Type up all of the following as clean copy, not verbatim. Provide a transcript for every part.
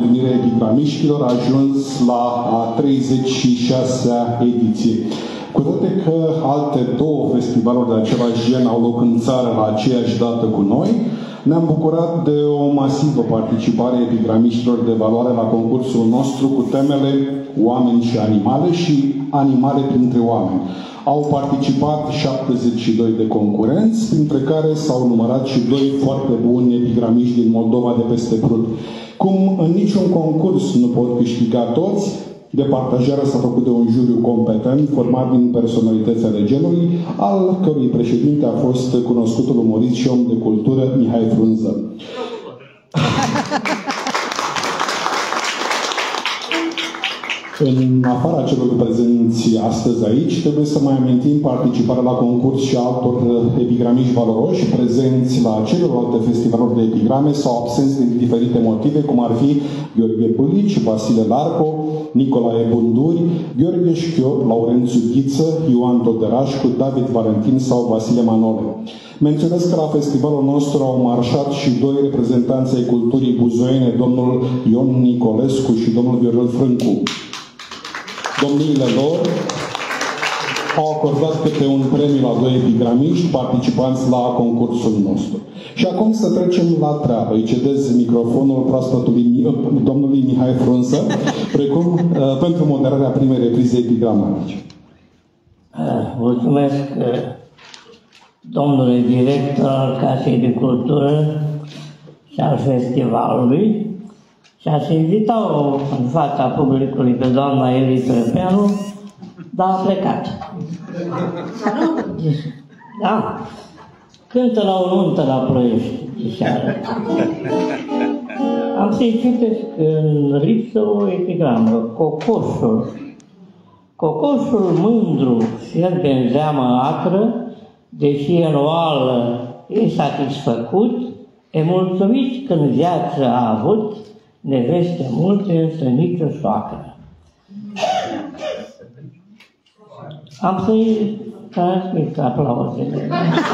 întâlnire a epigramiștilor a ajuns la a 36-a ediție. Cu toate că alte două festivaluri de același gen au loc în țară la aceeași dată cu noi, ne-am bucurat de o masivă participare a epigramiștilor de valoare la concursul nostru cu temele Oameni și animale și Animale printre oameni. Au participat 72 de concurenți, printre care s-au numărat și 2 foarte buni epigramiști din Moldova de peste Prut. Cum în niciun concurs nu pot câștiga toți, departajarea s-a făcut de un juriu competent, format din personalități ale genului, al cărui președinte a fost cunoscutul umorist și om de cultură Mihai Frunză. În afara celor prezenți astăzi aici, trebuie să mai amintim participarea la concurs și altor epigramiști valoroși, prezenți la celelalte festivaluri de epigrame sau absenți din diferite motive, cum ar fi Gheorghe Pâlici, Vasile Larco, Nicolae Bunduri, Gheorghe Șchior, Laurențiu Ghiță, Ioan Toderașcu, David Valentin sau Vasile Manole. Menționez că la festivalul nostru au marșat și 2 reprezentanți ai culturii buzoiene, domnul Ion Nicolescu și domnul Viorel Frâncu. Domniile lor au acordat câte un premiu la 2 epigramiști participanți la concursul nostru. Și acum să trecem la treabă. Îi cedez microfonul proaspătului domnului Mihai Frunză, precum pentru moderarea primei reprize epigramatice. Mulțumesc, domnule director al Casei de Cultură și al festivalului. Și aș invita-o în fața publicului pe doamna Eli Trăpeanu, dar a plecat. Da. Cântă la o nuntă la Ploiești. Am să-i citesc în lipsă o epigramă. Cocoșul. Cocoșul mândru fierbe în zeamă acră, deși în oală e satisfăcut, e mulțumit când viață a avut, neveste multe, însă nicio soacră. Am să-i transmit aplauzele.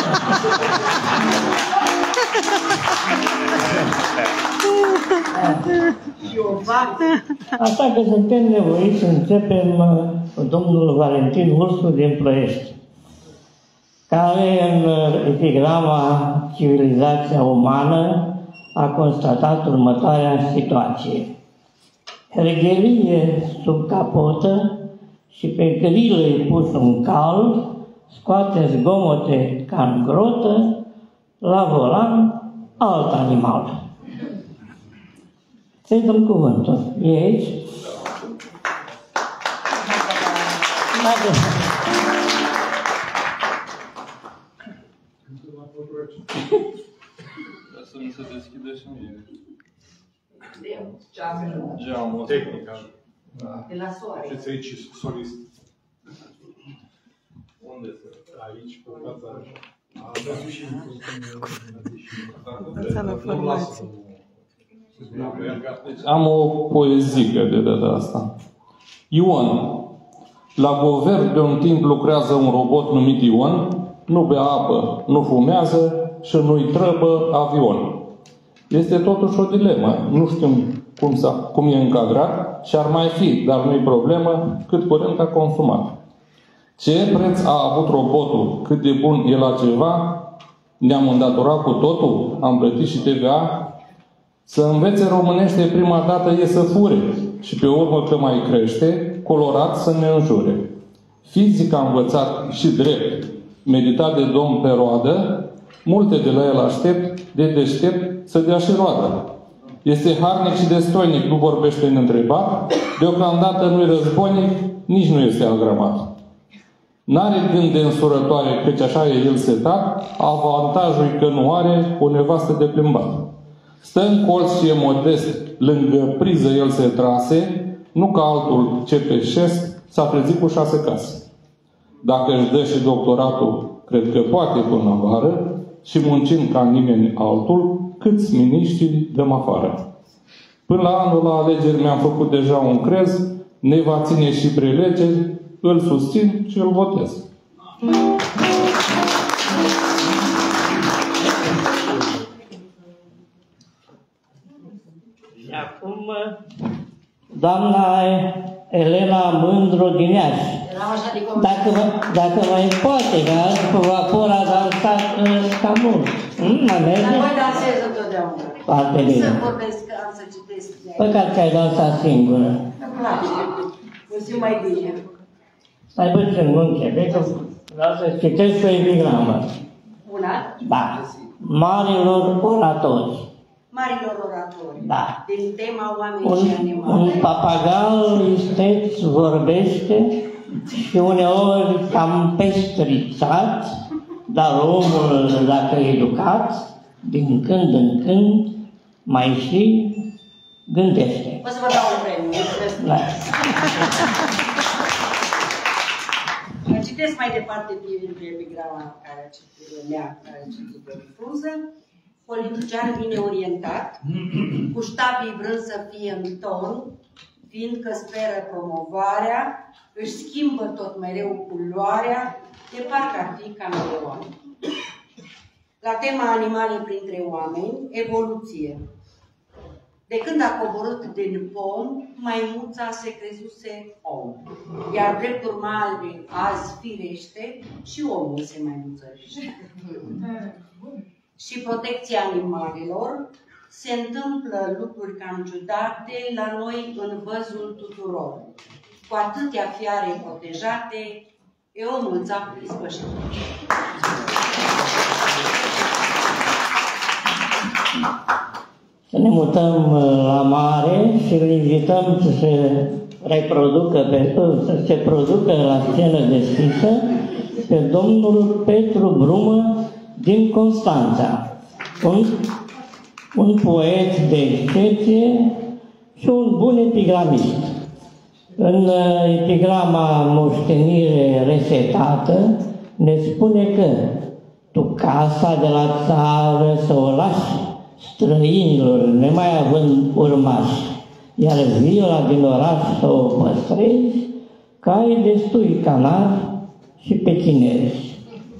Așa că suntem nevoiți să începem cu domnul Valentin Ursu din Ploiești, care în epigrama Civilizația umană a constatat următoarea situație. Reghelie sub capotă și pe grilă e pus un cal, scoate zgomote ca în grotă, la volan alt animal. Să-i dăm cuvântul. E aici? Să nu se deschide și mie. Geamul. Tehnica. De la soare. Și aici solist. Unde se? Aici, pe fața așa. Am o poezică de data asta. Ion. La Gover de un timp lucrează un robot numit Ion. Nu bea apă, nu fumează și nu-i trăbă avion. Este totuși o dilemă. Nu știm cum e încadrat și ar mai fi, dar nu-i problemă, cât curent a consumat. Ce preț a avut robotul? Cât de bun e la ceva? Ne-am îndatorat cu totul? Am plătit și TVA? Să învețe românește prima dată e să fure și pe urmă că mai crește, colorat să ne înjure. Fizic a învățat și drept, meditat de domn pe roadă, multe de la el aștept, de deștept să dea și roadă. Este harnic și destoinic, nu vorbește în întrebat, deocamdată nu-i războinic, nici nu este agramat. N-are gând de însurătoare, căci așa e el setat, avantajul că nu are o nevastă de plimbat. Stă în colț și e modest, lângă priză el se trase, nu ca altul ce pe șest s-a trezit cu 6 case. Dacă își dă și doctoratul, cred că poate până în vară, și muncind ca nimeni altul, câți miniștri dăm afară. Până la anul la alegeri mi-am făcut deja un crez, ne va ține și prelegeri, îl susțin și îl votez. Și acum Acum, doamna Elena Mândru din Iași. Dacă mai poate, că cu vapor a dansat cam mult. Dar voi dansez întotdeauna. Foarte bine. Să vorbesc, am să citesc. Păcat că ai dansat singură. Îmi place. Mă simt mai bine. Stai puțin, nu începe, că vreau să citesc o epigramă. Una? Da. Marilor oratori. Marilor oratori. Da. Din tema oameni și animale. Un papagal isteț vorbește și uneori cam pestrițat, dar omul, dacă e educat, din când în când mai și gândește. O să vă dau un premiu. Da. Citesc mai departe epigrama care a citit de frunză. Politician bine orientat, cu ștabii vrând să fie în ton, fiindcă speră promovarea, își schimbă tot mereu culoarea, de parcă ar fi cameleon. La tema animale printre oameni, evoluție. De când a coborât din pom, maimuța se crezuse om. Iar drept urmare, azi firește, și omul se maimuțărește. Și protecția animalelor, se întâmplă lucruri cam ciudate la noi în văzul tuturor. Cu atâtea fiare protejate, e omul țap ispășitor. Să ne mutăm la mare și îl invităm să se reproducă, să se producă la scenă deschisă pe domnul Petru Brumă din Constanța, un poet de excepție și un bun epigramist. În epigrama Moștenire resetată ne spune că tu casa de la țară să o lași străinilor, nemai având urmași, iar vila din oraș să o păstrezi, că ai destui canari și pechinezi.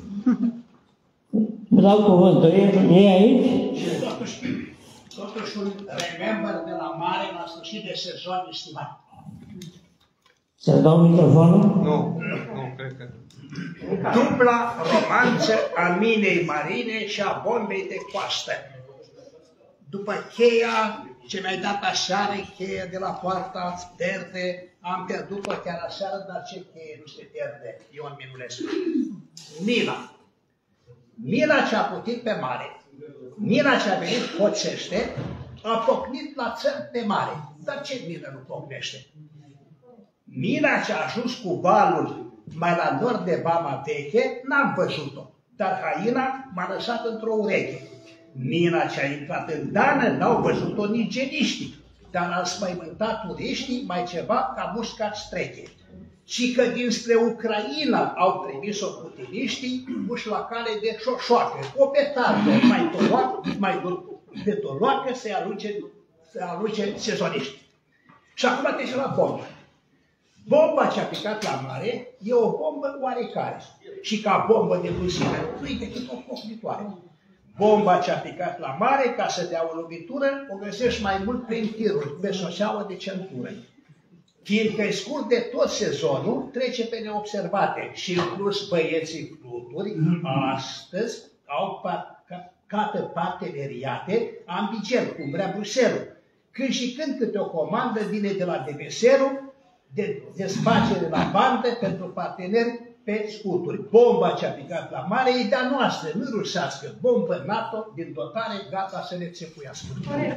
Îmi dau cuvântul, e aici? Totuși un remember de la mare la sfârșit de sezon estivat. Să dau microfonul? Nu, cred că... Dubla romanță a minei marine și a bombei de coastă. După cheia ce mi-ai dat aseară, cheia de la poarta verde, am pierdut-o chiar aseară, dar ce cheie nu se pierde? Ion Minulescu. Mila. Mila ce-a putit pe mare, Mila ce-a venit poțește, a pocnit la țări de mare. Dar ce Mila nu pocnește? Mila ce-a ajuns cu valul mai la nord de Bama Veche, n-am văzut-o, dar haina m-a lăsat într-o ureche. Mina ce a intrat în Dană, n-au văzut-o nigeriștii, dar a spăimântat turiștii mai ceva ca mușca streche. Și că dinspre Ucraina au trimis-o putiniștii, puși la cale de șoșoacă, o petardă mai de toloacă să aluce sezoniști. Și acum trece la bombă. Bomba ce a picat la mare e o bombă oarecare și ca bombă de luzină nu e decât o pocnitoare. Bomba ce a picat la mare, ca să dea o lovitură, o găsești mai mult prin tiruri, pe șoseaua de centură. Fiindcă e scurt de tot sezonul, trece pe neobservate și în plus băieții fluturi astăzi au cată parteneriate ambigel, cum vrea Bruxelles. Când și când câte o comandă vine de la DVSR-ul, de desfacere la bandă pentru parteneri pe scuturi. Bomba ce a picat la mare e de-a noastră, nu rusească. Bombă NATO din dotare, gata să ne țepuiască.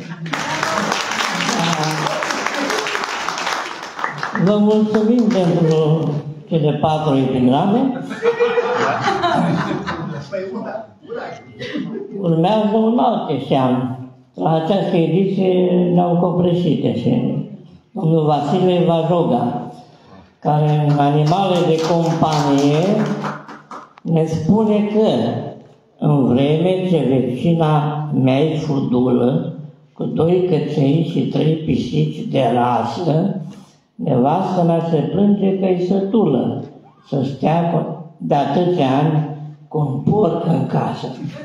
Vă mulțumim pentru cele 4 epigrame. Urmează un alt eșean. La această ediție ne-au copleșit eșenii. Domnul Vasile Vajoga, care în Animale de companie ne spune că în vreme ce vecina mea-i fudulă, cu 2 căței și 3 pisici de rasă, nevastă mea se plânge că-i sătulă, să stea de atâția ani cu un porc în casă.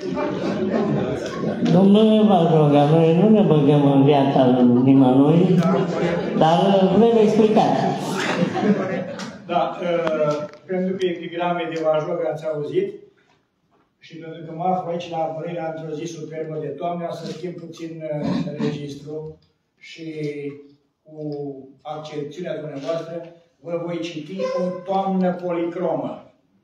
Domnule, v-aș ruga, noi nu ne băgăm în viața lui nimănui, dar vrem explicați. Da, pentru că epigrame de Vajlog ați auzit și pentru că mă aflu aici la apărarea într-o zi superbă de toamnă, să schimb puțin registru și cu accepțiunea dumneavoastră vă voi citi o toamnă policromă.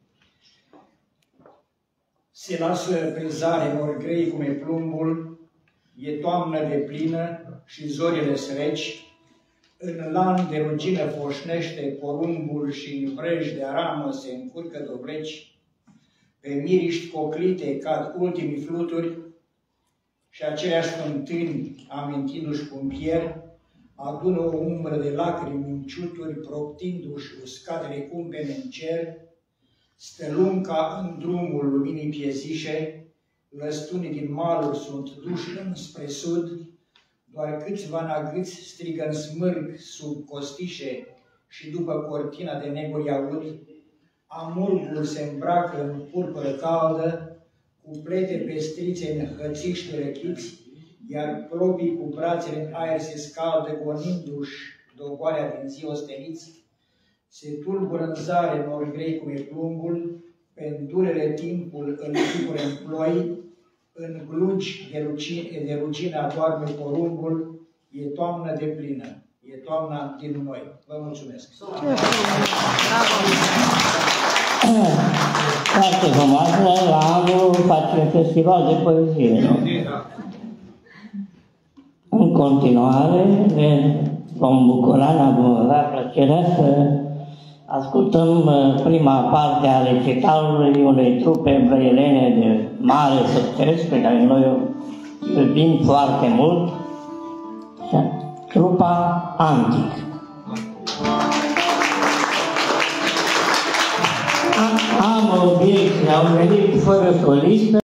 Se lasă pe zare nori grei cum e plumbul, e toamnă de plină și zorile sreci, în lan de rugină foșnește porumbul și în vrej de aramă se încurcă dovleci, pe miriști coclite cad ultimii fluturi și aceleași fântâni, amintindu-și cum pierd, adună o umbră de lacrimi în ciuturi, proptindu-și uscatele cumpene în cer, stelunca în drumul luminii piezișe, lăstunii din maluri sunt duși înspre sud, doar câțiva nagâți strigă în smârg sub costișe și după cortina de neguri aud, amurgul se îmbracă în purpură caldă, cu plete pestrițe în hățiși răchiți, iar plopii cu brațele în aer se scaldă, gonindu-și dogoarea din zi osteniți, se tulbură în zare nori grei cum e plumbul, pendurele timpul îl figure în ploi, în glugi de rugină adorme porumbul, e toamnă de plină, e toamna din noi. Vă mulțumesc! Foarte frumoasă, la anul face festival de poezie, nu? În continuare, ne vom bucura, vom avea plăcerea să ascultăm prima parte a recitalului unei trupe brăielene de mare succes, pe care noi o iubim foarte mult, trupa Antic. Am obiecții, au venit fără solistă.